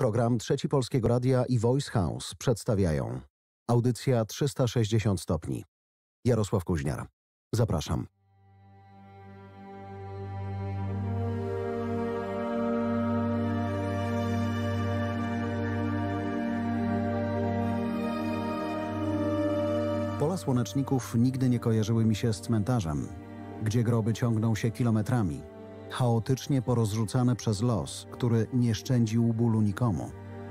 Program Trzeci Polskiego Radia i Voice House przedstawiają audycja 360 stopni. Jarosław Kuźniar. Zapraszam. Pola słoneczników nigdy nie kojarzyły mi się z cmentarzem, gdzie groby ciągną się kilometrami, chaotycznie porozrzucane przez los, który nie szczędził bólu nikomu.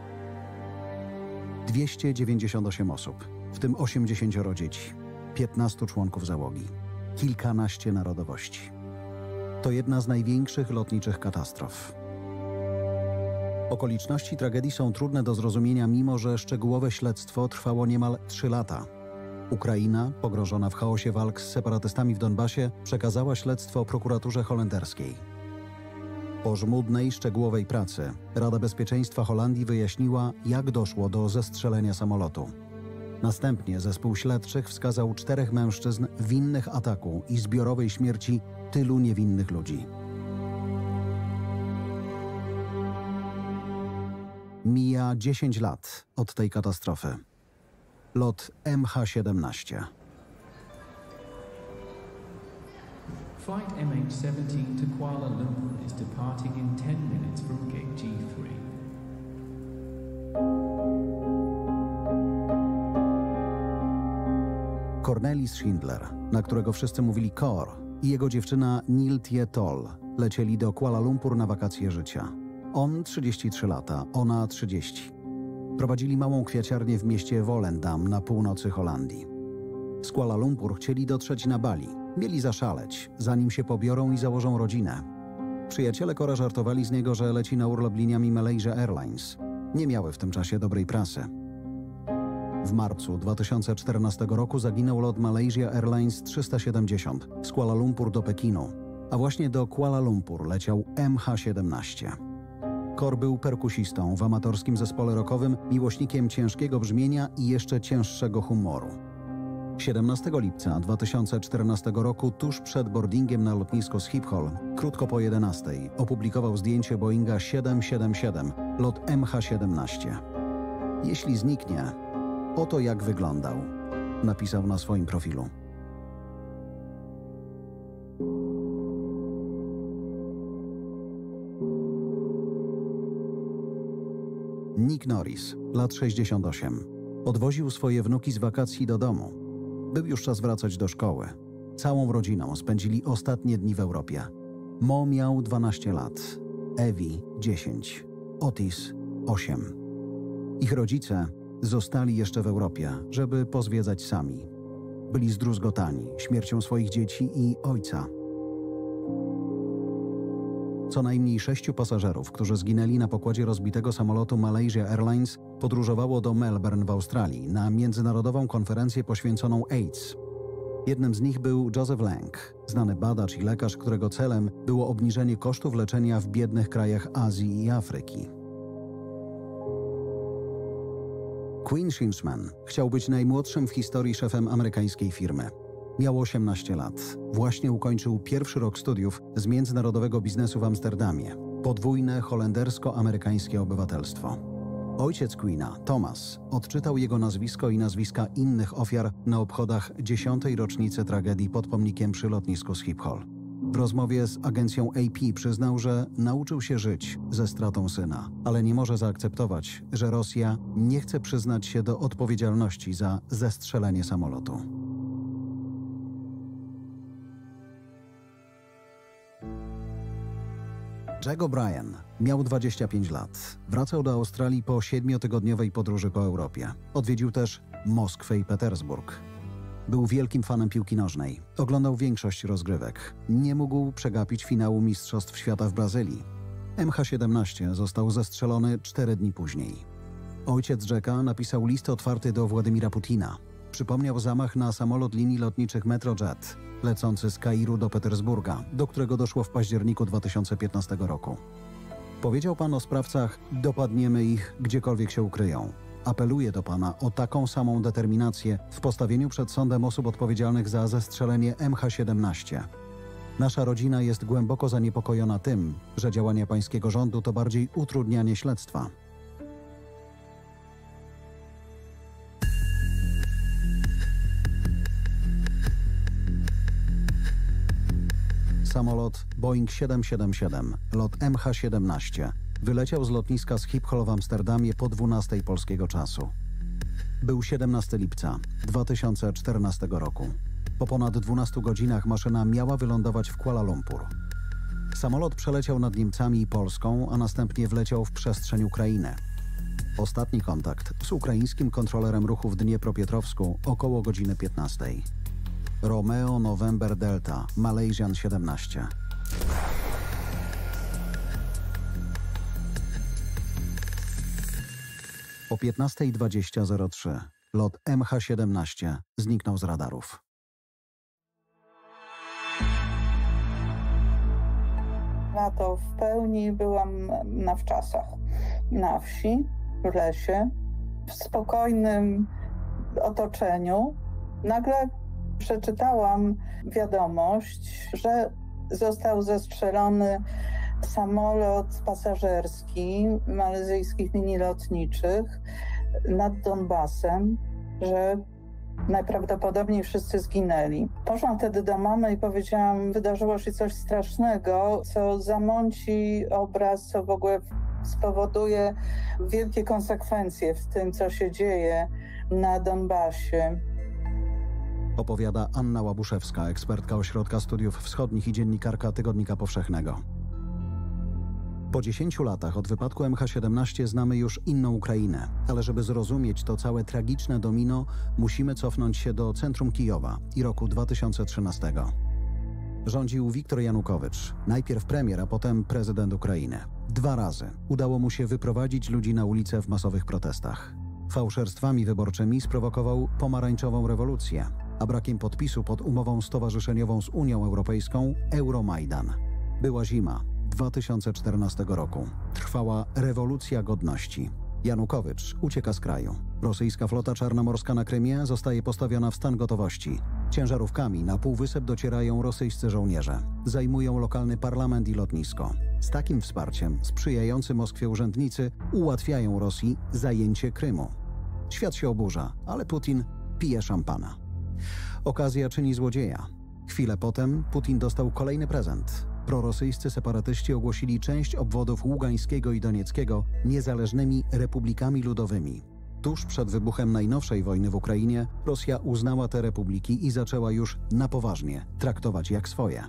298 osób, w tym 80 dzieci, 15 członków załogi, kilkanaście narodowości. To jedna z największych lotniczych katastrof. Okoliczności tragedii są trudne do zrozumienia, mimo że szczegółowe śledztwo trwało niemal 3 lata. Ukraina, pogrążona w chaosie walk z separatystami w Donbasie, przekazała śledztwo prokuraturze holenderskiej. Po żmudnej, szczegółowej pracy Rada Bezpieczeństwa Holandii wyjaśniła, jak doszło do zestrzelenia samolotu. Następnie zespół śledczych wskazał 4 mężczyzn winnych ataku i zbiorowej śmierci tylu niewinnych ludzi. Mija 10 lat od tej katastrofy. Lot MH17. Flight MH17 to Kuala Lumpur is departing in 10 minutes from gate G3. Cornelis Schindler, na którego wszyscy mówili Cor, i jego dziewczyna Niltje Tol lecieli do Kuala Lumpur na wakacje życia. On 33 lata, ona 30. Prowadzili małą kwiaciarnię w mieście Volendam na północy Holandii. Z Kuala Lumpur chcieli dotrzeć na Bali. Mieli zaszaleć, zanim się pobiorą i założą rodzinę. Przyjaciele Cora żartowali z niego, że leci na urlop liniami Malaysia Airlines. Nie miały w tym czasie dobrej prasy. W marcu 2014 roku zaginął lot Malaysia Airlines 370 z Kuala Lumpur do Pekinu, a właśnie do Kuala Lumpur leciał MH17. Cor był perkusistą w amatorskim zespole rockowym, miłośnikiem ciężkiego brzmienia i jeszcze cięższego humoru. 17 lipca 2014 roku, tuż przed boardingiem na lotnisko Schiphol, krótko po 11, opublikował zdjęcie Boeinga 777, lot MH17. Jeśli zniknie, oto jak wyglądał, napisał na swoim profilu. Nick Norris, lat 68. Odwoził swoje wnuki z wakacji do domu. Był już czas wracać do szkoły. Całą rodziną spędzili ostatnie dni w Europie. Mo miał 12 lat, Evi 10, Otis 8. Ich rodzice zostali jeszcze w Europie, żeby pozwiedzać sami. Byli zdruzgotani śmiercią swoich dzieci i ojca. Co najmniej 6 pasażerów, którzy zginęli na pokładzie rozbitego samolotu Malaysia Airlines, podróżowało do Melbourne w Australii na międzynarodową konferencję poświęconą AIDS. Jednym z nich był Joseph Lang, znany badacz i lekarz, którego celem było obniżenie kosztów leczenia w biednych krajach Azji i Afryki. Quinn Shinchman chciał być najmłodszym w historii szefem amerykańskiej firmy. Miał 18 lat. Właśnie ukończył pierwszy rok studiów z międzynarodowego biznesu w Amsterdamie. Podwójne holendersko-amerykańskie obywatelstwo. Ojciec Quinna, Thomas, odczytał jego nazwisko i nazwiska innych ofiar na obchodach 10. rocznicy tragedii pod pomnikiem przy lotnisku Schiphol. W rozmowie z agencją AP przyznał, że nauczył się żyć ze stratą syna, ale nie może zaakceptować, że Rosja nie chce przyznać się do odpowiedzialności za zestrzelenie samolotu. Jack O'Brien miał 25 lat. Wracał do Australii po 7-tygodniowej podróży po Europie. Odwiedził też Moskwę i Petersburg. Był wielkim fanem piłki nożnej. Oglądał większość rozgrywek. Nie mógł przegapić finału Mistrzostw Świata w Brazylii. MH17 został zestrzelony 4 dni później. Ojciec Jacka napisał list otwarty do Władimira Putina. Przypomniał zamach na samolot linii lotniczych Metrojet, lecący z Kairu do Petersburga, do którego doszło w październiku 2015 roku. Powiedział pan o sprawcach, dopadniemy ich gdziekolwiek się ukryją. Apeluję do pana o taką samą determinację w postawieniu przed sądem osób odpowiedzialnych za zestrzelenie MH17. Nasza rodzina jest głęboko zaniepokojona tym, że działania pańskiego rządu to bardziej utrudnianie śledztwa. Samolot Boeing 777, lot MH17, wyleciał z lotniska Schiphol w Amsterdamie po 12 polskiego czasu. Był 17 lipca 2014 roku. Po ponad 12 godzinach maszyna miała wylądować w Kuala Lumpur. Samolot przeleciał nad Niemcami i Polską, a następnie wleciał w przestrzeń Ukrainy. Ostatni kontakt z ukraińskim kontrolerem ruchu w Dniepropietrowsku około godziny 15. Romeo November Delta, Malaysian 17. O 15:20:03 lot MH17 zniknął z radarów. To w pełni byłam na wczasach, na wsi, w lesie, w spokojnym otoczeniu. Nagle przeczytałam wiadomość, że został zestrzelony samolot pasażerski malezyjskich linii lotniczych nad Donbasem, że najprawdopodobniej wszyscy zginęli. Poszłam wtedy do mamy i powiedziałam, wydarzyło się coś strasznego, co zamąci obraz, co w ogóle spowoduje wielkie konsekwencje w tym, co się dzieje na Donbasie. Opowiada Anna Łabuszewska, ekspertka Ośrodka Studiów Wschodnich i dziennikarka Tygodnika Powszechnego. Po 10 latach od wypadku MH17 znamy już inną Ukrainę, ale żeby zrozumieć to całe tragiczne domino, musimy cofnąć się do centrum Kijowa i roku 2013. Rządził Wiktor Janukowycz, najpierw premier, a potem prezydent Ukrainy. 2 razy udało mu się wyprowadzić ludzi na ulice w masowych protestach. Fałszerstwami wyborczymi sprowokował pomarańczową rewolucję, a brakiem podpisu pod umową stowarzyszeniową z Unią Europejską Euromajdan. Była zima 2014 roku. Trwała rewolucja godności. Janukowycz ucieka z kraju. Rosyjska flota czarnomorska na Krymie zostaje postawiona w stan gotowości. Ciężarówkami na półwysep docierają rosyjscy żołnierze. Zajmują lokalny parlament i lotnisko. Z takim wsparciem sprzyjający Moskwie urzędnicy ułatwiają Rosji zajęcie Krymu. Świat się oburza, ale Putin pije szampana. Okazja czyni złodzieja. Chwilę potem Putin dostał kolejny prezent. Prorosyjscy separatyści ogłosili część obwodów Ługańskiego i Donieckiego niezależnymi republikami ludowymi. Tuż przed wybuchem najnowszej wojny w Ukrainie Rosja uznała te republiki i zaczęła już na poważnie traktować jak swoje.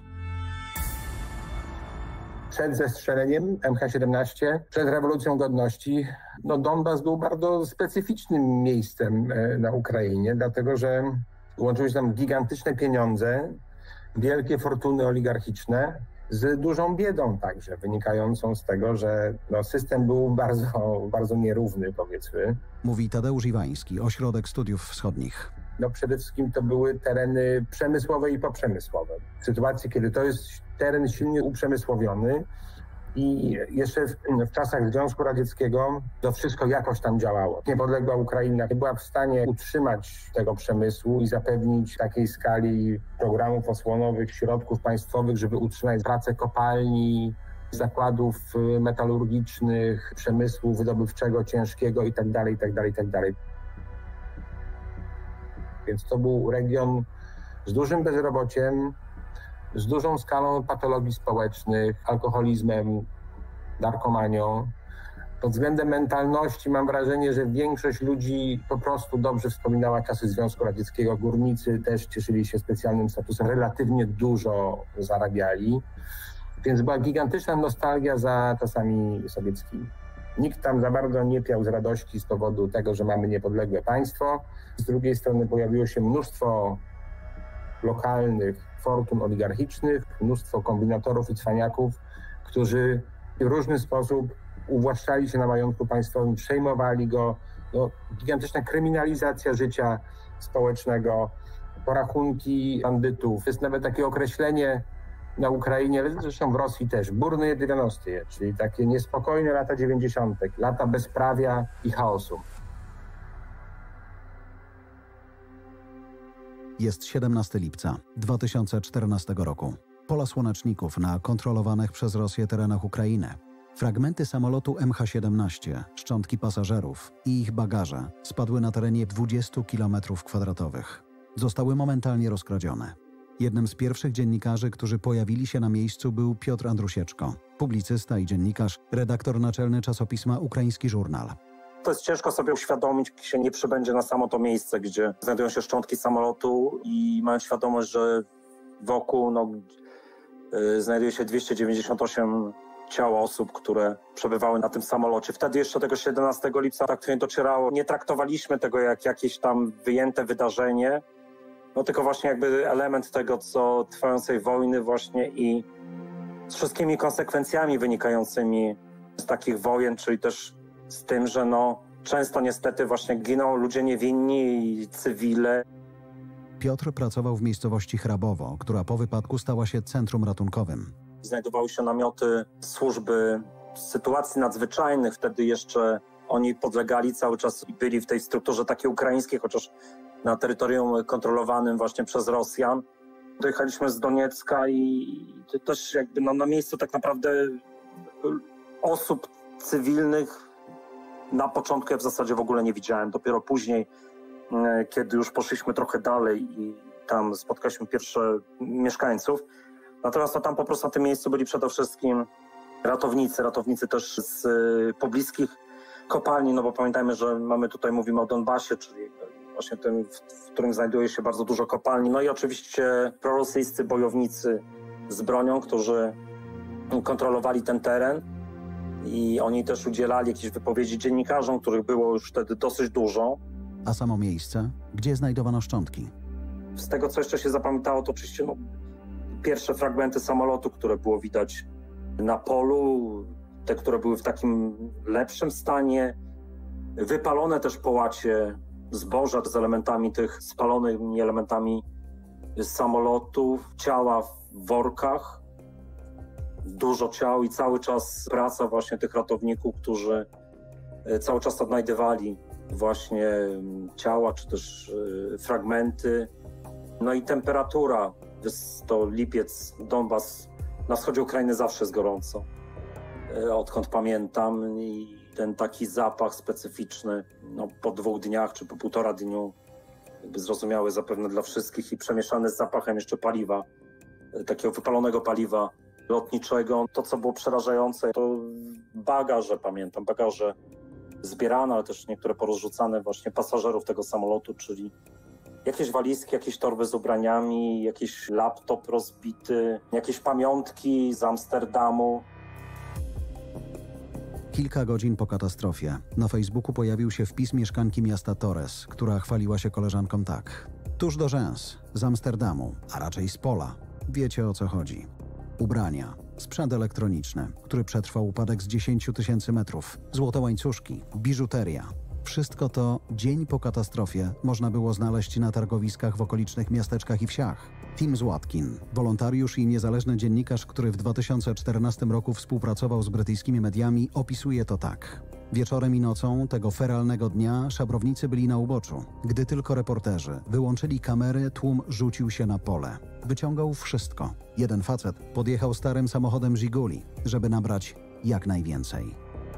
Przed zestrzeleniem MH17, przed rewolucją godności, Donbas był bardzo specyficznym miejscem na Ukrainie, dlatego że łączyły się tam gigantyczne pieniądze, wielkie fortuny oligarchiczne, z dużą biedą także, wynikającą z tego, że system był bardzo nierówny, powiedzmy. Mówi Tadeusz Iwański, Ośrodek Studiów Wschodnich. Przede wszystkim to były tereny przemysłowe i poprzemysłowe. W sytuacji, kiedy to jest teren silnie uprzemysłowiony i jeszcze w czasach Związku Radzieckiego to wszystko jakoś tam działało. Niepodległa Ukraina nie była w stanie utrzymać tego przemysłu i zapewnić takiej skali programów osłonowych, środków państwowych, żeby utrzymać pracę kopalni, zakładów metalurgicznych, przemysłu wydobywczego, ciężkiego itd. Więc to był region z dużym bezrobociem, z dużą skalą patologii społecznych, alkoholizmem, narkomanią. Pod względem mentalności mam wrażenie, że większość ludzi po prostu dobrze wspominała czasy Związku Radzieckiego. Górnicy też cieszyli się specjalnym statusem, relatywnie dużo zarabiali. Więc była gigantyczna nostalgia za czasami sowieckimi. Nikt tam za bardzo nie piał z radości z powodu tego, że mamy niepodległe państwo. Z drugiej strony pojawiło się mnóstwo lokalnych fortun oligarchicznych, mnóstwo kombinatorów i cwaniaków, którzy w różny sposób uwłaszczali się na majątku państwowym, przejmowali go. Gigantyczna kryminalizacja życia społecznego, porachunki bandytów. Jest nawet takie określenie na Ukrainie, ale zresztą w Rosji też, burny 90-tie, czyli takie niespokojne lata 90., lata bezprawia i chaosu. Jest 17 lipca 2014 roku. Pola słoneczników na kontrolowanych przez Rosję terenach Ukrainy. Fragmenty samolotu MH17, szczątki pasażerów i ich bagaże spadły na terenie 20 km². Zostały momentalnie rozkradzione. Jednym z pierwszych dziennikarzy, którzy pojawili się na miejscu, był Piotr Andrusieczko, publicysta i dziennikarz, redaktor naczelny czasopisma Ukraiński Żurnal. To jest ciężko sobie uświadomić, jak się nie przybędzie na samo to miejsce, gdzie znajdują się szczątki samolotu i mają świadomość, że wokół znajduje się 298 ciał osób, które przebywały na tym samolocie. Wtedy jeszcze tego 17 lipca tak to nie docierało. Nie traktowaliśmy tego jak jakieś tam wyjęte wydarzenie, no tylko właśnie jakby element tego, co trwającej wojny właśnie i z wszystkimi konsekwencjami wynikającymi z takich wojen, czyli też z tym, że często niestety właśnie giną ludzie niewinni i cywile. Piotr pracował w miejscowości Hrabowo, która po wypadku stała się centrum ratunkowym. Znajdowały się namioty służby sytuacji nadzwyczajnych. Wtedy jeszcze oni podlegali cały czas i byli w tej strukturze takiej ukraińskiej, chociaż na terytorium kontrolowanym właśnie przez Rosjan. Dojechaliśmy z Doniecka i to też jakby na miejscu tak naprawdę osób cywilnych na początku ja w zasadzie w ogóle nie widziałem. Dopiero później, kiedy już poszliśmy trochę dalej i tam spotkaliśmy pierwsze mieszkańców. Natomiast tam po prostu na tym miejscu byli przede wszystkim ratownicy też z pobliskich kopalni, no bo pamiętajmy, że mówimy o Donbasie, czyli właśnie tym, w którym znajduje się bardzo dużo kopalni. No i oczywiście prorosyjscy bojownicy z bronią, którzy kontrolowali ten teren i oni też udzielali jakichś wypowiedzi dziennikarzom, których było już wtedy dosyć dużo. A samo miejsce, gdzie znajdowano szczątki? Z tego, co jeszcze się zapamiętało, to oczywiście pierwsze fragmenty samolotu, które było widać na polu, te, które były w takim lepszym stanie, wypalone też połacie zboża z elementami tych spalonymi elementami samolotów, ciała w workach, dużo ciał i cały czas praca właśnie tych ratowników, którzy cały czas odnajdywali właśnie ciała, czy też fragmenty. No i temperatura, to lipiec, Donbas, na wschodzie Ukrainy zawsze jest gorąco, odkąd pamiętam i ten taki zapach specyficzny, po 2 dniach czy po 1,5 dniu, jakby zrozumiały zapewne dla wszystkich i przemieszany z zapachem jeszcze paliwa, takiego wypalonego paliwa lotniczego. To, co było przerażające, to bagaże, pamiętam, bagaże zbierane, ale też niektóre porozrzucane właśnie pasażerów tego samolotu, czyli jakieś walizki, jakieś torby z ubraniami, jakiś laptop rozbity, jakieś pamiątki z Amsterdamu. Kilka godzin po katastrofie na Facebooku pojawił się wpis mieszkanki miasta Torres, która chwaliła się koleżankom tak. Tuż do rzęs, z Amsterdamu, a raczej z Pola. Wiecie, o co chodzi. Ubrania, sprzęt elektroniczny, który przetrwał upadek z 10 000 metrów, złote łańcuszki, biżuteria. Wszystko to dzień po katastrofie można było znaleźć na targowiskach w okolicznych miasteczkach i wsiach. Tim Złatkin, wolontariusz i niezależny dziennikarz, który w 2014 roku współpracował z brytyjskimi mediami, opisuje to tak. Wieczorem i nocą tego feralnego dnia szabrownicy byli na uboczu. Gdy tylko reporterzy wyłączyli kamery, tłum rzucił się na pole. Wyciągał wszystko. Jeden facet podjechał starym samochodem Żiguli, żeby nabrać jak najwięcej.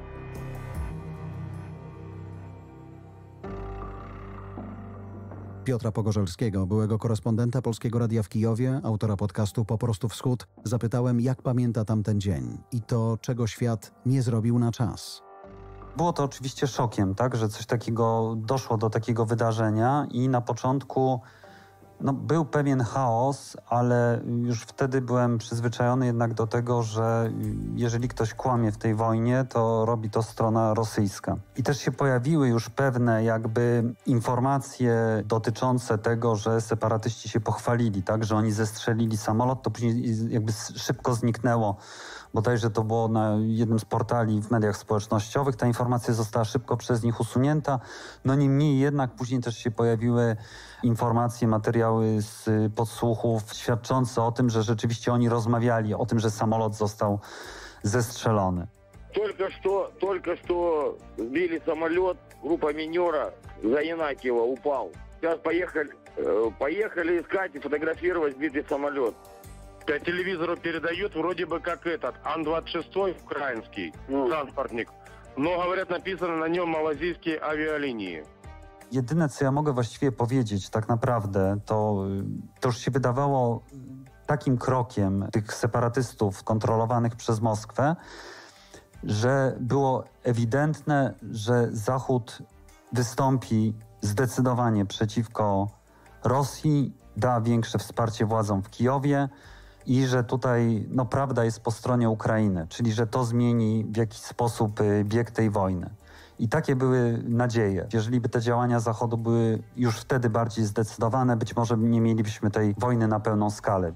Piotra Pogorzelskiego, byłego korespondenta Polskiego Radia w Kijowie, autora podcastu Po prostu Wschód, zapytałem, jak pamięta tamten dzień i to, czego świat nie zrobił na czas. Było to oczywiście szokiem, tak, że coś takiego doszło do takiego wydarzenia i na początku był pewien chaos, ale już wtedy byłem przyzwyczajony jednak do tego, że jeżeli ktoś kłamie w tej wojnie, to robi to strona rosyjska. I też się pojawiły już pewne jakby informacje dotyczące tego, że separatyści się pochwalili, tak, że oni zestrzelili samolot, to później jakby szybko zniknęło. Bodajże to było na jednym z portali w mediach społecznościowych. Ta informacja została szybko przez nich usunięta. Niemniej jednak później też się pojawiły informacje, materiały z podsłuchów świadczące o tym, że rzeczywiście oni rozmawiali o tym, że samolot został zestrzelony. Только что сбили самолет, группа минера за Янакиева упал. Сейчас поехали искать и фотографировать сбитый самолет. По телевизору передают вроде бы как этот Ан-26 украинский транспортник. Но, говорят, написано на нем малазийские авиалинии. Jedyne, co ja mogę właściwie powiedzieć tak naprawdę, to już się wydawało takim krokiem tych separatystów kontrolowanych przez Moskwę, że było ewidentne, że Zachód wystąpi zdecydowanie przeciwko Rosji, da większe wsparcie władzom w Kijowie i że tutaj prawda jest po stronie Ukrainy, czyli że to zmieni w jakiś sposób bieg tej wojny. I takie były nadzieje. Jeżeli by te działania Zachodu były już wtedy bardziej zdecydowane, być może nie mielibyśmy tej wojny na pełną skalę.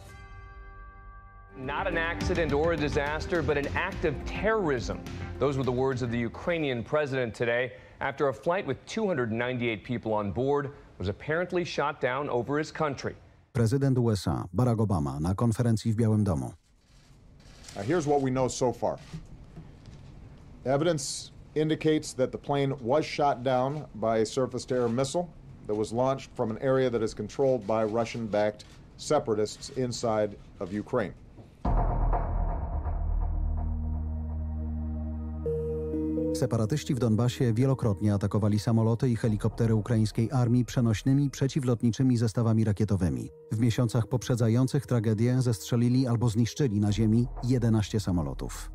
Not an accident or a disaster, but an act of terrorism. Those were the words of the Ukrainian president today after a flight with 298 people on board was apparently shot down over his country. Prezydent USA Barack Obama na konferencji w Białym Domu. Here's what we know so far. Evidence indicates that the plane was shot down by a surface-to-air missile that was launched from an area that is controlled by Russian-backed separatists inside of Ukraine. Separatyści w Donbasie wielokrotnie atakowali samoloty i helikoptery ukraińskiej armii przenośnymi przeciwlotniczymi zestawami rakietowymi. W miesiącach poprzedzających tragedię zestrzelili albo zniszczyli na ziemi 11 samolotów.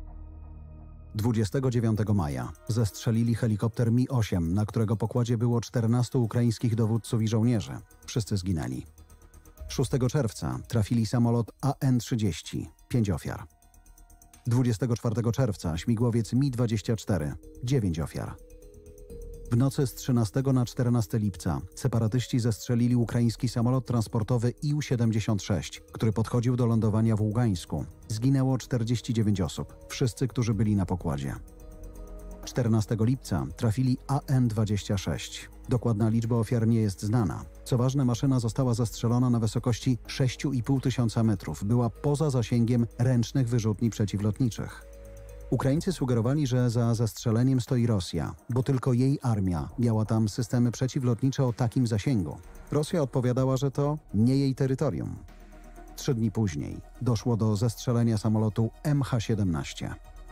29 maja zestrzelili helikopter Mi-8, na którego pokładzie było 14 ukraińskich dowódców i żołnierzy. Wszyscy zginęli. 6 czerwca trafili samolot AN-30, 5 ofiar. 24 czerwca śmigłowiec Mi-24, 9 ofiar. W nocy z 13 na 14 lipca separatyści zestrzelili ukraiński samolot transportowy Ił-76, który podchodził do lądowania w Ługańsku. Zginęło 49 osób, wszyscy, którzy byli na pokładzie. 14 lipca trafili AN-26. Dokładna liczba ofiar nie jest znana. Co ważne, maszyna została zastrzelona na wysokości 6,5 tysiąca metrów. Była poza zasięgiem ręcznych wyrzutni przeciwlotniczych. Ukraińcy sugerowali, że za zastrzeleniem stoi Rosja, bo tylko jej armia miała tam systemy przeciwlotnicze o takim zasięgu. Rosja odpowiadała, że to nie jej terytorium. 3 dni później doszło do zestrzelenia samolotu MH17.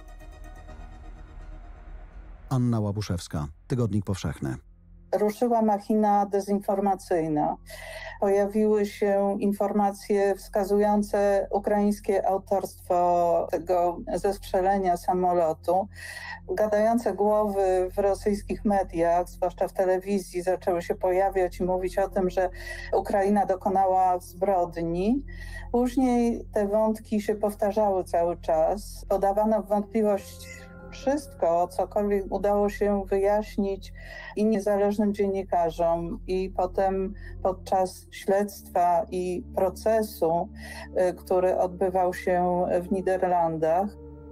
Anna Łabuszewska, Tygodnik Powszechny. Ruszyła machina dezinformacyjna. Pojawiły się informacje wskazujące ukraińskie autorstwo tego zestrzelenia samolotu. Gadające głowy w rosyjskich mediach, zwłaszcza w telewizji, zaczęły się pojawiać i mówić o tym, że Ukraina dokonała zbrodni. Później te wątki się powtarzały cały czas. Podawano w wątpliwość wszystko, cokolwiek udało się wyjaśnić i niezależnym dziennikarzom, i potem podczas śledztwa i procesu, który odbywał się w Niderlandach,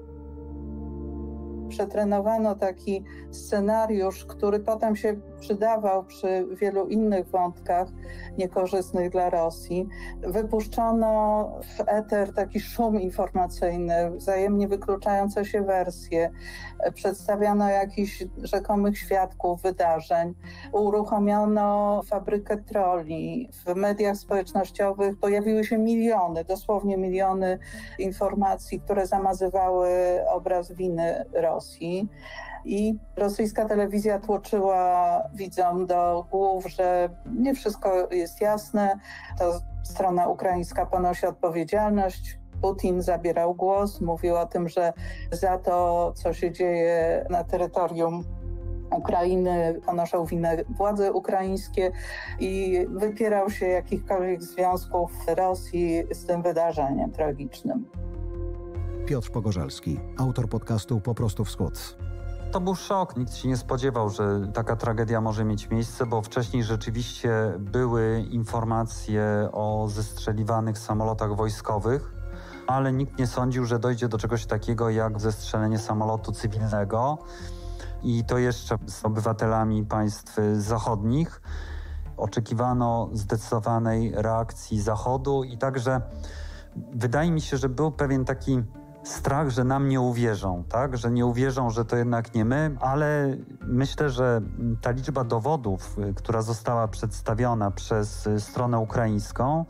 przetrenowano taki scenariusz, który potem się przydawał przy wielu innych wątkach niekorzystnych dla Rosji. Wypuszczono w eter taki szum informacyjny, wzajemnie wykluczające się wersje. Przedstawiano jakichś rzekomych świadków wydarzeń. Uruchomiono fabrykę trolli. W mediach społecznościowych pojawiły się miliony, dosłownie miliony informacji, które zamazywały obraz winy Rosji. I rosyjska telewizja tłoczyła widzom do głów, że nie wszystko jest jasne, to strona ukraińska ponosi odpowiedzialność. Putin zabierał głos, mówił o tym, że za to, co się dzieje na terytorium Ukrainy, ponoszą winę władze ukraińskie i wypierał się jakichkolwiek związków Rosji z tym wydarzeniem tragicznym. Piotr Pogorzelski, autor podcastu Po prostu Wschód. To był szok. Nikt się nie spodziewał, że taka tragedia może mieć miejsce, bo wcześniej rzeczywiście były informacje o zestrzeliwanych samolotach wojskowych, ale nikt nie sądził, że dojdzie do czegoś takiego jak zestrzelenie samolotu cywilnego i to jeszcze z obywatelami państw zachodnich. Oczekiwano zdecydowanej reakcji Zachodu i także wydaje mi się, że był pewien taki strach, że nam nie uwierzą, tak? Że nie uwierzą, że to jednak nie my, ale myślę, że ta liczba dowodów, która została przedstawiona przez stronę ukraińską,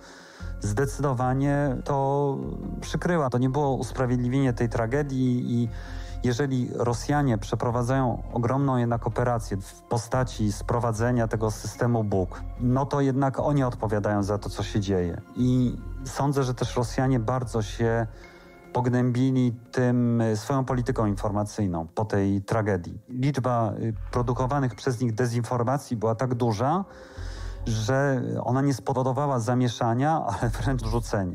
zdecydowanie to przykryła. To nie było usprawiedliwienie tej tragedii Jeżeli Rosjanie przeprowadzają ogromną jednak operację w postaci sprowadzenia tego systemu Buk, no to jednak oni odpowiadają za to, co się dzieje. I sądzę, że też Rosjanie bardzo się pognębili tym swoją polityką informacyjną po tej tragedii. Liczba produkowanych przez nich dezinformacji była tak duża, że ona nie spowodowała zamieszania, ale wręcz rzucenia.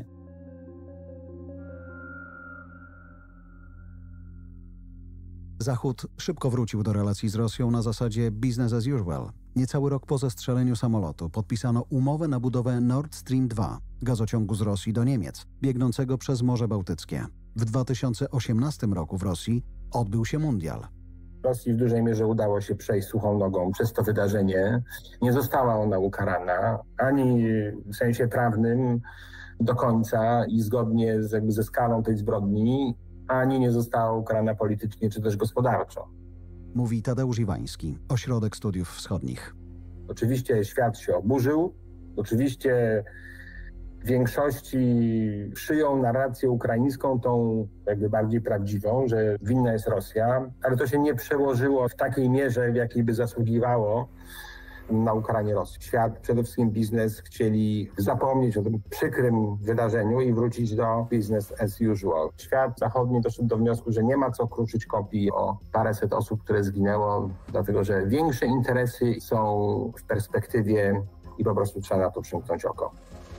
Zachód szybko wrócił do relacji z Rosją na zasadzie business as usual. Niecały rok po zestrzeleniu samolotu podpisano umowę na budowę Nord Stream 2, gazociągu z Rosji do Niemiec, biegnącego przez Morze Bałtyckie. W 2018 roku w Rosji odbył się mundial. Rosji w dużej mierze udało się przejść suchą nogą przez to wydarzenie. Nie została ona ukarana ani w sensie prawnym do końca i zgodnie ze skalą tej zbrodni, ani nie została ukarana politycznie czy też gospodarczo. Mówi Tadeusz Iwański, Ośrodek Studiów Wschodnich. Oczywiście świat się oburzył, oczywiście w większości przyjął narrację ukraińską, tą jakby bardziej prawdziwą, że winna jest Rosja, ale to się nie przełożyło w takiej mierze, w jakiej by zasługiwało na ukaranie Rosji. Świat, przede wszystkim biznes, chcieli zapomnieć o tym przykrym wydarzeniu i wrócić do business as usual. Świat zachodni doszedł do wniosku, że nie ma co kruszyć kopii o paręset osób, które zginęło, dlatego że większe interesy są w perspektywie i po prostu trzeba na to przymknąć oko.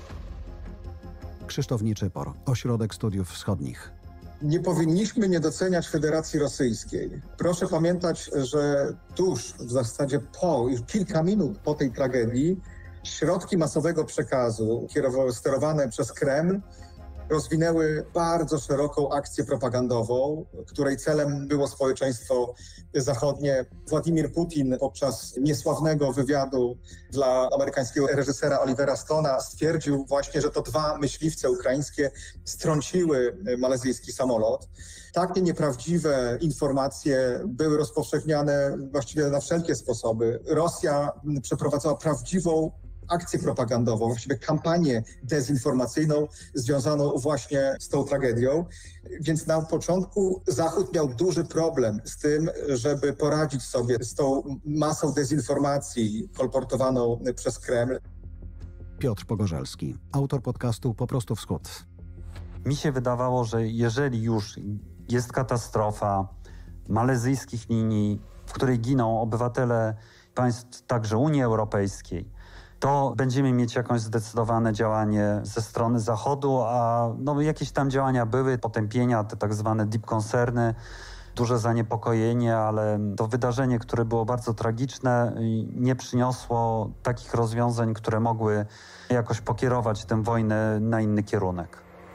Krzysztof Nieczypor, Ośrodek Studiów Wschodnich. Nie powinniśmy nie doceniać Federacji Rosyjskiej. Proszę pamiętać, że tuż w zasadzie już kilka minut po tej tragedii środki masowego przekazu sterowane przez Kreml rozwinęły bardzo szeroką akcję propagandową, której celem było społeczeństwo zachodnie. Władimir Putin podczas niesławnego wywiadu dla amerykańskiego reżysera Olivera Stone'a stwierdził właśnie, że to 2 myśliwce ukraińskie strąciły malezyjski samolot. Takie nieprawdziwe informacje były rozpowszechniane właściwie na wszelkie sposoby. Rosja przeprowadzała prawdziwą akcję propagandową, właściwie kampanię dezinformacyjną związaną właśnie z tą tragedią. Więc na początku Zachód miał duży problem z tym, żeby poradzić sobie z tą masą dezinformacji kolportowaną przez Kreml. Piotr Pogorzelski, autor podcastu Po prostu Wschód. Mi się wydawało, że jeżeli już jest katastrofa malezyjskich linii, w której giną obywatele państw także Unii Europejskiej, to będziemy mieć jakieś zdecydowane działanie ze strony Zachodu, a jakieś tam działania były, potępienia, te tak zwane deep concerny, duże zaniepokojenie, ale to wydarzenie, które było bardzo tragiczne, nie przyniosło takich rozwiązań, które mogły jakoś pokierować tę wojnę na inny kierunek.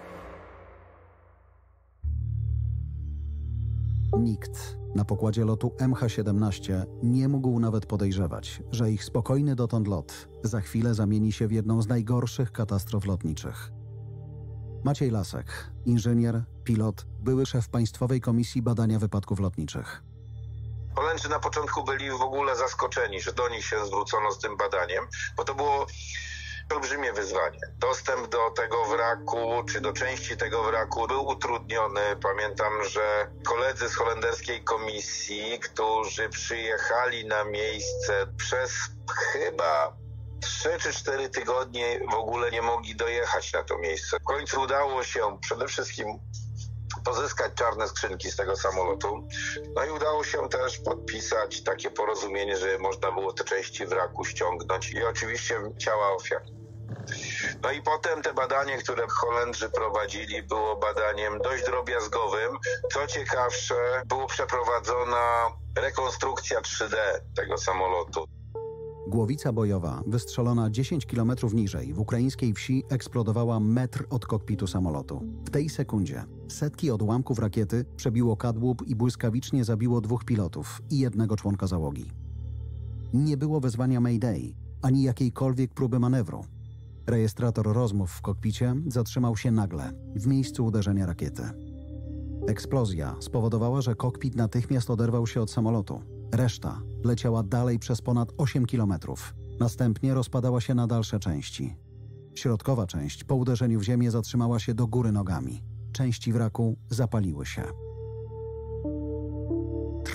Nikt na pokładzie lotu MH17 nie mógł nawet podejrzewać, że ich spokojny dotąd lot za chwilę zamieni się w jedną z najgorszych katastrof lotniczych. Maciej Lasek, inżynier, pilot, były szef Państwowej Komisji Badania Wypadków Lotniczych. Holendrzy na początku byli w ogóle zaskoczeni, że do nich się zwrócono z tym badaniem, bo to było olbrzymie wyzwanie. Dostęp do tego wraku, czy do części tego wraku był utrudniony. Pamiętam, że koledzy z holenderskiej komisji, którzy przyjechali na miejsce przez chyba 3 czy 4 tygodnie w ogóle nie mogli dojechać na to miejsce. W końcu udało się przede wszystkim pozyskać czarne skrzynki z tego samolotu. No i udało się też podpisać takie porozumienie, że można było te części wraku ściągnąć i oczywiście ciała ofiar. No i potem te badanie, które Holendrzy prowadzili, było badaniem dość drobiazgowym. Co ciekawsze, była przeprowadzona rekonstrukcja 3D tego samolotu. Głowica bojowa, wystrzelona 10 km niżej, w ukraińskiej wsi eksplodowała metr od kokpitu samolotu. W tej sekundzie setki odłamków rakiety przebiło kadłub i błyskawicznie zabiło 2 pilotów i 1 członka załogi. Nie było wezwania Mayday, ani jakiejkolwiek próby manewru. Rejestrator rozmów w kokpicie zatrzymał się nagle, w miejscu uderzenia rakiety. Eksplozja spowodowała, że kokpit natychmiast oderwał się od samolotu. Reszta leciała dalej przez ponad 8 kilometrów. Następnie rozpadała się na dalsze części. Środkowa część po uderzeniu w ziemię zatrzymała się do góry nogami. Części wraku zapaliły się.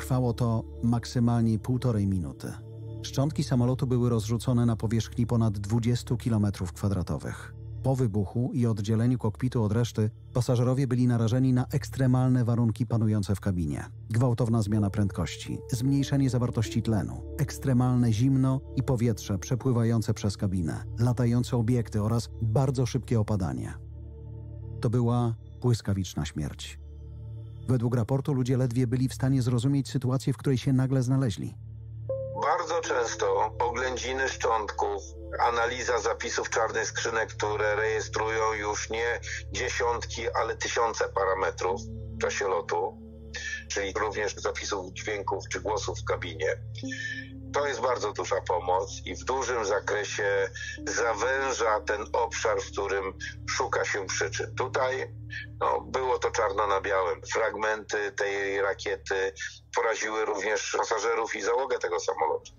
Trwało to maksymalnie 1,5 minuty. Szczątki samolotu były rozrzucone na powierzchni ponad 20 km². Po wybuchu i oddzieleniu kokpitu od reszty pasażerowie byli narażeni na ekstremalne warunki panujące w kabinie. Gwałtowna zmiana prędkości, zmniejszenie zawartości tlenu, ekstremalne zimno i powietrze przepływające przez kabinę, latające obiekty oraz bardzo szybkie opadanie. To była błyskawiczna śmierć. Według raportu ludzie ledwie byli w stanie zrozumieć sytuację, w której się nagle znaleźli. Bardzo często oględziny szczątków, analiza zapisów czarnych skrzynek, które rejestrują już nie dziesiątki, ale tysiące parametrów w czasie lotu, czyli również zapisów dźwięków czy głosów w kabinie. To jest bardzo duża pomoc i w dużym zakresie zawęża ten obszar, w którym szuka się przyczyn. Tutaj było to czarno na białym. Fragmenty tej rakiety poraziły również pasażerów i załogę tego samolotu.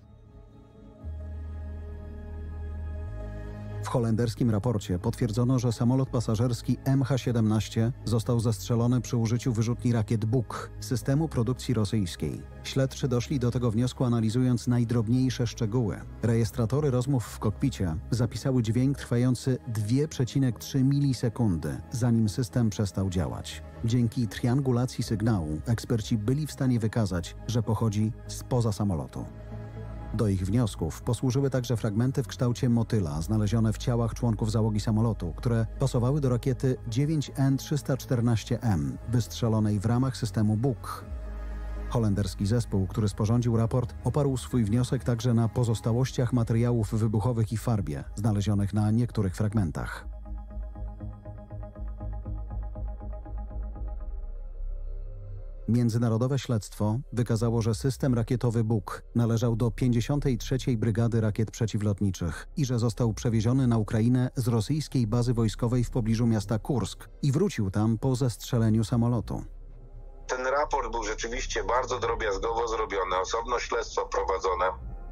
W holenderskim raporcie potwierdzono, że samolot pasażerski MH17 został zestrzelony przy użyciu wyrzutni rakiet Buk, systemu produkcji rosyjskiej. Śledczy doszli do tego wniosku analizując najdrobniejsze szczegóły. Rejestratory rozmów w kokpicie zapisały dźwięk trwający 2,3 milisekundy, zanim system przestał działać. Dzięki triangulacji sygnału eksperci byli w stanie wykazać, że pochodzi spoza samolotu. Do ich wniosków posłużyły także fragmenty w kształcie motyla znalezione w ciałach członków załogi samolotu, które pasowały do rakiety 9N314M, wystrzelonej w ramach systemu Buk. Holenderski zespół, który sporządził raport, oparł swój wniosek także na pozostałościach materiałów wybuchowych i farbie, znalezionych na niektórych fragmentach. Międzynarodowe śledztwo wykazało, że system rakietowy Buk należał do 53. Brygady Rakiet Przeciwlotniczych i że został przewieziony na Ukrainę z rosyjskiej bazy wojskowej w pobliżu miasta Kursk i wrócił tam po zestrzeleniu samolotu. Ten raport był rzeczywiście bardzo drobiazgowo zrobiony, osobno śledztwo prowadzone,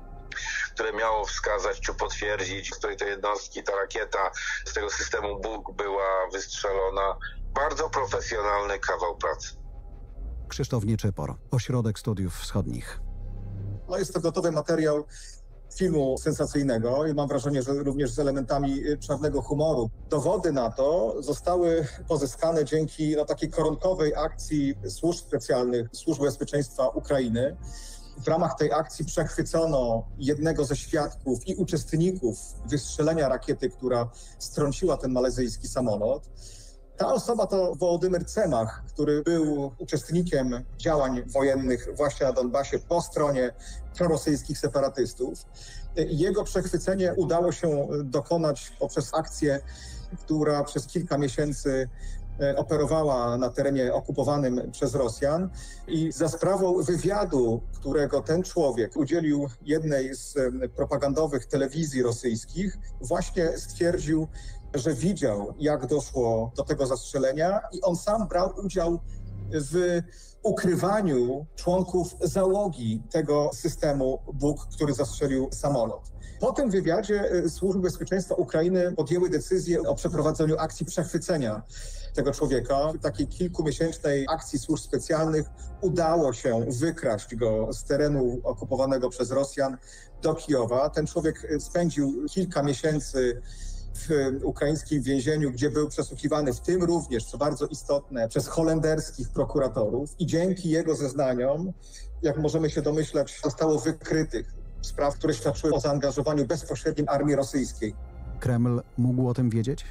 które miało wskazać czy potwierdzić, z której to jednostki ta rakieta z tego systemu Buk była wystrzelona. Bardzo profesjonalny kawał pracy. Krzysztof Nieczypor, Ośrodek Studiów Wschodnich. Jest to gotowy materiał filmu sensacyjnego i mam wrażenie, że również z elementami czarnego humoru. Dowody na to zostały pozyskane dzięki takiej koronkowej akcji służb specjalnych, Służb Bezpieczeństwa Ukrainy. W ramach tej akcji przechwycono jednego ze świadków i uczestników wystrzelenia rakiety, która strąciła ten malezyjski samolot. Ta osoba to Wołodymyr Cemach, który był uczestnikiem działań wojennych właśnie na Donbasie po stronie prorosyjskich separatystów. Jego przechwycenie udało się dokonać poprzez akcję, która przez kilka miesięcy operowała na terenie okupowanym przez Rosjan i za sprawą wywiadu, którego ten człowiek udzielił jednej z propagandowych telewizji rosyjskich, właśnie stwierdził, że widział, jak doszło do tego zastrzelenia i on sam brał udział w ukrywaniu członków załogi tego systemu Buk, który zastrzelił samolot. Po tym wywiadzie Służby Bezpieczeństwa Ukrainy podjęły decyzję o przeprowadzeniu akcji przechwycenia tego człowieka. W takiej kilkumiesięcznej akcji służb specjalnych udało się wykraść go z terenu okupowanego przez Rosjan do Kijowa. Ten człowiek spędził kilka miesięcy w ukraińskim więzieniu, gdzie był przesłuchiwany, w tym również, co bardzo istotne, przez holenderskich prokuratorów i dzięki jego zeznaniom, jak możemy się domyślać, zostało wykrytych spraw, które świadczyły o zaangażowaniu bezpośrednim armii rosyjskiej. Kreml mógł o tym wiedzieć?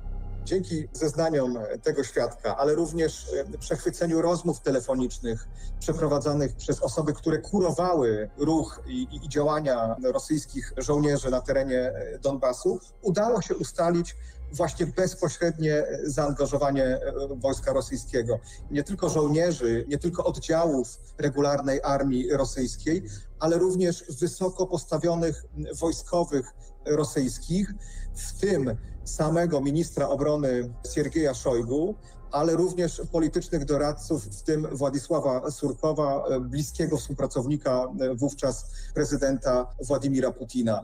Dzięki zeznaniom tego świadka, ale również przechwyceniu rozmów telefonicznych przeprowadzanych przez osoby, które kurowały ruch i działania rosyjskich żołnierzy na terenie Donbasu, udało się ustalić właśnie bezpośrednie zaangażowanie wojska rosyjskiego. Nie tylko żołnierzy, nie tylko oddziałów regularnej armii rosyjskiej, ale również wysoko postawionych wojskowych rosyjskich, w tym samego ministra obrony Siergieja Szojgu, ale również politycznych doradców, w tym Władysława Surkowa, bliskiego współpracownika wówczas prezydenta Władimira Putina.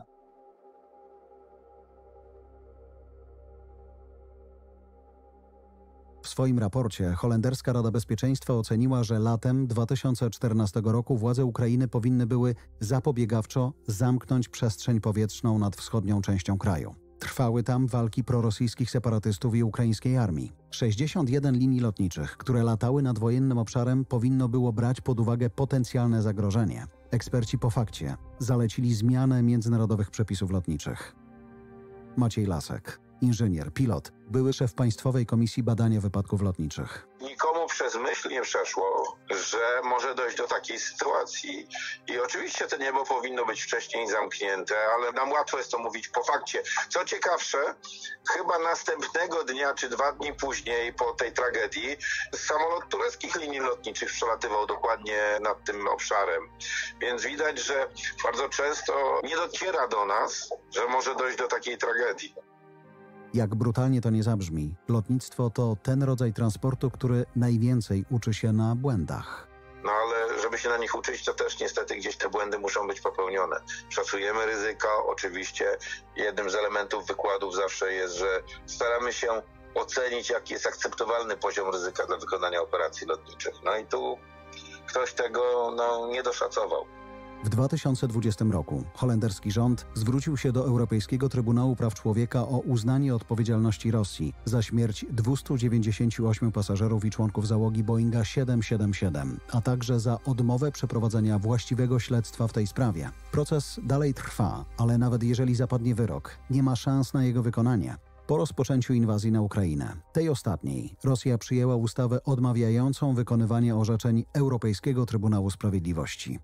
W swoim raporcie holenderska Rada Bezpieczeństwa oceniła, że latem 2014 roku władze Ukrainy powinny były zapobiegawczo zamknąć przestrzeń powietrzną nad wschodnią częścią kraju. Trwały tam walki prorosyjskich separatystów i ukraińskiej armii. 61 linii lotniczych, które latały nad wojennym obszarem, powinno było brać pod uwagę potencjalne zagrożenie. Eksperci po fakcie zalecili zmianę międzynarodowych przepisów lotniczych. Maciej Lasek, inżynier, pilot, były szef Państwowej Komisji Badania Wypadków Lotniczych. Nikomu przez myśl nie przeszło, że może dojść do takiej sytuacji. I oczywiście to niebo powinno być wcześniej zamknięte, ale nam łatwo jest to mówić po fakcie. Co ciekawsze, chyba następnego dnia czy 2 dni później po tej tragedii samolot tureckich linii lotniczych przelatywał dokładnie nad tym obszarem. Więc widać, że bardzo często nie dociera do nas, że może dojść do takiej tragedii. Jak brutalnie to nie zabrzmi, lotnictwo to ten rodzaj transportu, który najwięcej uczy się na błędach. No ale żeby się na nich uczyć, to też niestety gdzieś te błędy muszą być popełnione. Szacujemy ryzyko, oczywiście jednym z elementów wykładów zawsze jest, że staramy się ocenić, jaki jest akceptowalny poziom ryzyka dla wykonania operacji lotniczych. No i tu ktoś tego nie doszacował. W 2020 roku holenderski rząd zwrócił się do Europejskiego Trybunału Praw Człowieka o uznanie odpowiedzialności Rosji za śmierć 298 pasażerów i członków załogi Boeinga 777, a także za odmowę przeprowadzenia właściwego śledztwa w tej sprawie. Proces dalej trwa, ale nawet jeżeli zapadnie wyrok, nie ma szans na jego wykonanie. Po rozpoczęciu inwazji na Ukrainę, tej ostatniej, Rosja przyjęła ustawę odmawiającą wykonywania orzeczeń Europejskiego Trybunału Sprawiedliwości.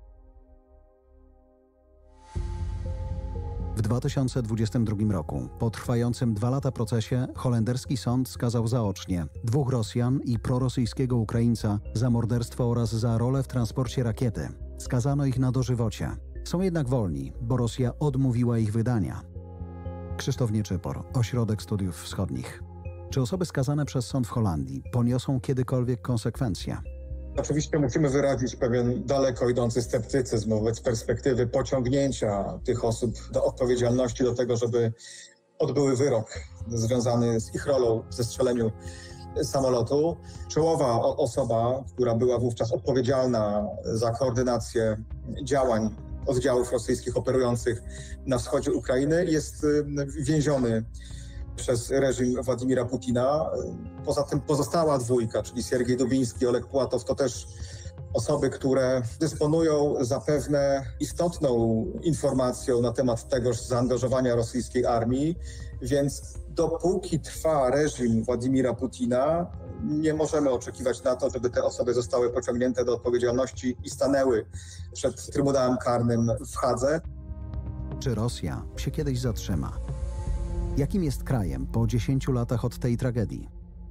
W 2022 roku, po trwającym 2 lata procesie, holenderski sąd skazał zaocznie 2 Rosjan i prorosyjskiego Ukraińca za morderstwo oraz za rolę w transporcie rakiety. Skazano ich na dożywocie. Są jednak wolni, bo Rosja odmówiła ich wydania. Krzysztof Nieczypor, Ośrodek Studiów Wschodnich. Czy osoby skazane przez sąd w Holandii poniosą kiedykolwiek konsekwencje? Oczywiście musimy wyrazić pewien daleko idący sceptycyzm wobec perspektywy pociągnięcia tych osób do odpowiedzialności, do tego, żeby odbyły wyrok związany z ich rolą w zestrzeleniu samolotu. Czołowa osoba, która była wówczas odpowiedzialna za koordynację działań oddziałów rosyjskich operujących na wschodzie Ukrainy, jest więziony przez reżim Władimira Putina. Poza tym pozostała dwójka, czyli Siergiej Dubiński, Oleg Pułatow, to też osoby, które dysponują zapewne istotną informacją na temat tegoż zaangażowania rosyjskiej armii, więc dopóki trwa reżim Władimira Putina, nie możemy oczekiwać na to, żeby te osoby zostały pociągnięte do odpowiedzialności i stanęły przed Trybunałem Karnym w Hadze. Czy Rosja się kiedyś zatrzyma? Jakim jest krajem po 10 latach od tej tragedii?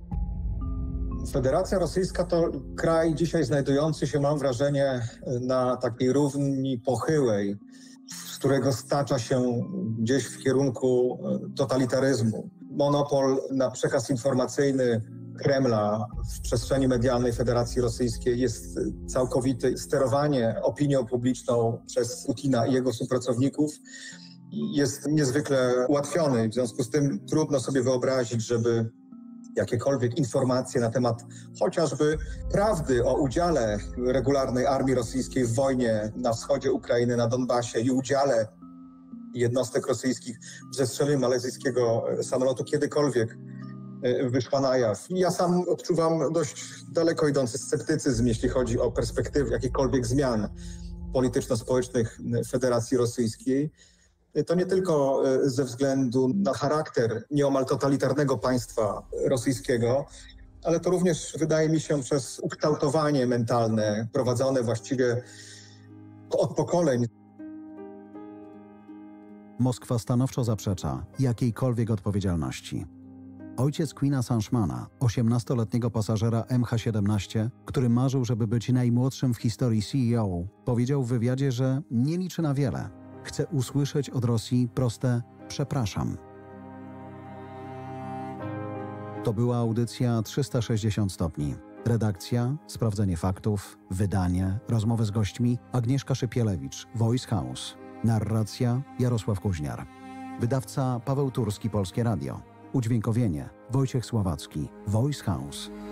Federacja Rosyjska to kraj dzisiaj znajdujący się, mam wrażenie, na takiej równi pochyłej, z którego stacza się gdzieś w kierunku totalitaryzmu. Monopol na przekaz informacyjny Kremla w przestrzeni medialnej Federacji Rosyjskiej jest całkowity. Sterowanie opinią publiczną przez Putina i jego współpracowników jest niezwykle ułatwiony. W związku z tym trudno sobie wyobrazić, żeby jakiekolwiek informacje na temat chociażby prawdy o udziale regularnej armii rosyjskiej w wojnie na wschodzie Ukrainy, na Donbasie i udziale jednostek rosyjskich w zestrzeleniu malezyjskiego samolotu kiedykolwiek wyszła na jaw. Ja sam odczuwam dość daleko idący sceptycyzm, jeśli chodzi o perspektywy jakichkolwiek zmian polityczno-społecznych Federacji Rosyjskiej. To nie tylko ze względu na charakter nieomal totalitarnego państwa rosyjskiego, ale to również, wydaje mi się, przez ukształtowanie mentalne prowadzone właściwie od pokoleń. Moskwa stanowczo zaprzecza jakiejkolwiek odpowiedzialności. Ojciec Quina Sanchmana, 18-letniego pasażera MH17, który marzył, żeby być najmłodszym w historii CEO, powiedział w wywiadzie, że nie liczy na wiele. Chce usłyszeć od Rosji proste „przepraszam”. To była audycja 360 stopni. Redakcja, sprawdzenie faktów, wydanie, rozmowy z gośćmi Agnieszka Szypielewicz, Voice House. Narracja Jarosław Kuźniar. Wydawca Paweł Turski, Polskie Radio. Udźwiękowienie Wojciech Słowacki, Voice House.